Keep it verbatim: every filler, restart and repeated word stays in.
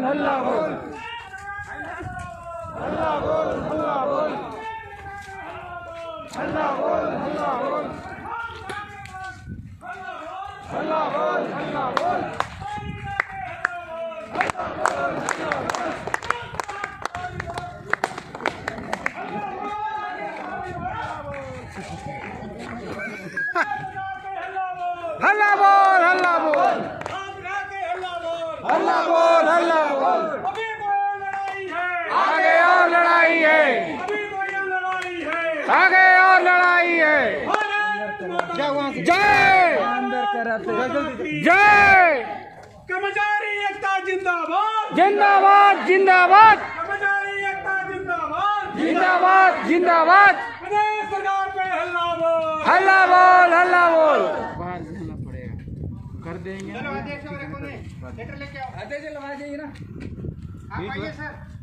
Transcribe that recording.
हल्ला बोल हल्ला बोल हल्ला बोल हल्ला बोल हल्ला बोल हल्ला बोल हल्ला बोल हल्ला बोल हल्ला बोल हल्ला बोल हल्ला बोल आगे और लड़ाई है आगे और लड़ाई है जय जय कर्मचारी एकता जिंदाबाद जिंदाबाद जिंदाबाद कर्मचारी एकता जिंदाबाद जिंदाबाद जिंदाबाद प्रदेश सरकार पे हल्ला बोल हल्ला बोल हल्ला बोल बाहर जाना पड़ेगा कर देंगे। लेटर लेके आओ, लेटर लेके आओ, ना आप आइए सर।